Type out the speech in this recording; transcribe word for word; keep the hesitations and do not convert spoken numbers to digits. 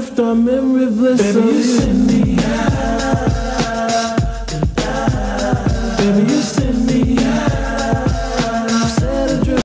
left, I'm in reverse. Baby, you send me